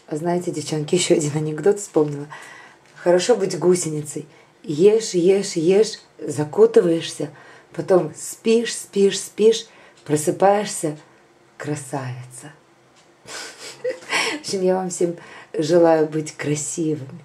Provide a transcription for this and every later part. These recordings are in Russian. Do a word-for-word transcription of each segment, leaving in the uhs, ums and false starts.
А знаете, девчонки, еще один анекдот вспомнила. Хорошо быть гусеницей. Ешь, ешь, ешь, закутываешься, потом спишь, спишь, спишь, просыпаешься, красавица. В общем, я вам всем желаю быть красивыми.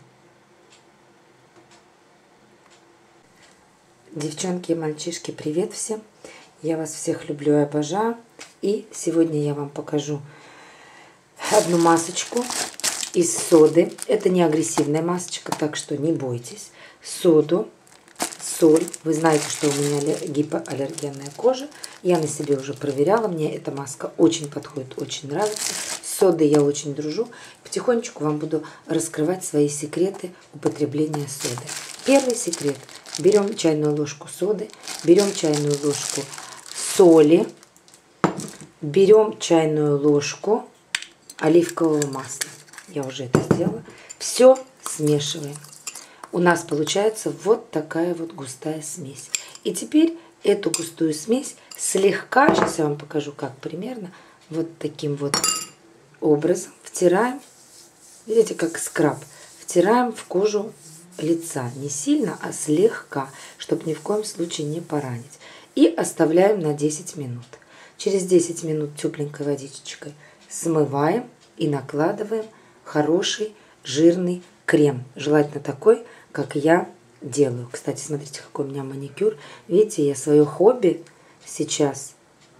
Девчонки и мальчишки, привет всем. Я вас всех люблю и обожаю. И сегодня я вам покажу одну масочку из соды. Это не агрессивная масочка, так что не бойтесь. Соду, соль. Вы знаете, что у меня гипоаллергенная кожа. Я на себе уже проверяла. Мне эта маска очень подходит, очень нравится. С содой я очень дружу. Потихонечку вам буду раскрывать свои секреты употребления соды. Первый секрет. Берем чайную ложку соды, берем чайную ложку соли, берем чайную ложку оливкового масла. Я уже это сделала. Все смешиваем. У нас получается вот такая вот густая смесь. И теперь эту густую смесь слегка, сейчас я вам покажу, как примерно, вот таким вот образом втираем. Видите, как скраб. Втираем в кожу лица. Не сильно, а слегка, чтобы ни в коем случае не поранить. И оставляем на десять минут. Через десять минут тепленькой водичкой смываем и накладываем хороший жирный крем. Желательно такой, как я делаю. Кстати, смотрите, какой у меня маникюр. Видите, я свое хобби сейчас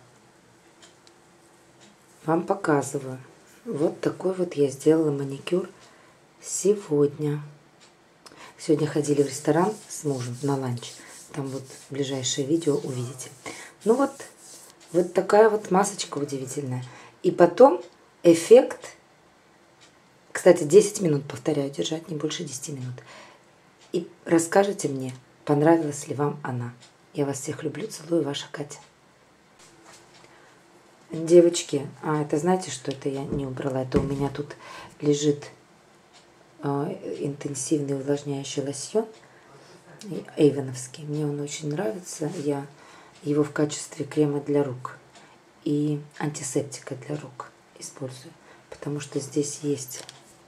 вам показываю. Вот такой вот я сделала маникюр сегодня. Сегодня ходили в ресторан с мужем на ланч. Там вот ближайшее видео увидите. Ну вот, вот такая вот масочка удивительная. И потом эффект, кстати, десять минут, повторяю, держать, не больше десяти минут. И расскажите мне, понравилась ли вам она. Я вас всех люблю, целую, ваша Катя. Девочки, а это знаете, что это я не убрала? Это у меня тут лежит интенсивный увлажняющий лосьон эйвеновский. Мне он очень нравится. Я его в качестве крема для рук и антисептика для рук использую, потому что здесь есть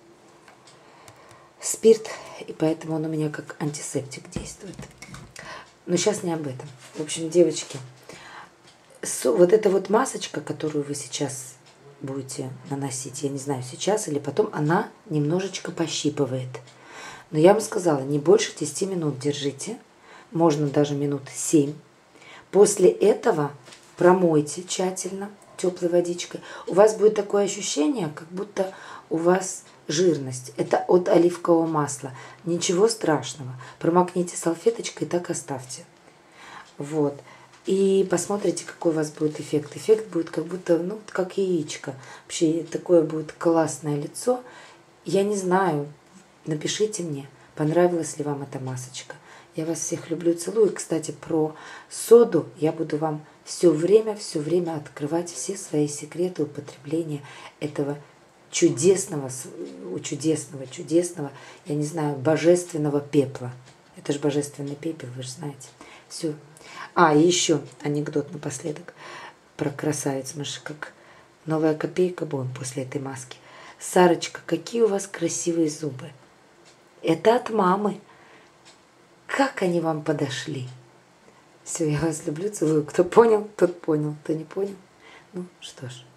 спирт, и поэтому он у меня как антисептик действует. Но сейчас не об этом. В общем, девочки, вот эта вот масочка, которую вы сейчас будете наносить, я не знаю, сейчас или потом, она немножечко пощипывает. Но я вам сказала, не больше десяти минут держите, можно даже минут семь. После этого промойте тщательно теплой водичкой. У вас будет такое ощущение, как будто у вас жирность. Это от оливкового масла. Ничего страшного. Промокните салфеточкой и так оставьте. Вот. И посмотрите, какой у вас будет эффект. Эффект будет как будто, ну, как яичко. Вообще, такое будет классное лицо. Я не знаю, напишите мне, понравилась ли вам эта масочка. Я вас всех люблю, целую. И, кстати, про соду я буду вам все время, все время открывать все свои секреты употребления этого чудесного, чудесного, чудесного, я не знаю, божественного пепла. Это же божественный пепел, вы же знаете. Все. А, и еще анекдот напоследок про красавиц. Мы же как новая копейка будем после этой маски. Сарочка, какие у вас красивые зубы. Это от мамы. Как они вам подошли? Все, я вас люблю, целую. Кто понял, тот понял. Кто не понял, ну что ж.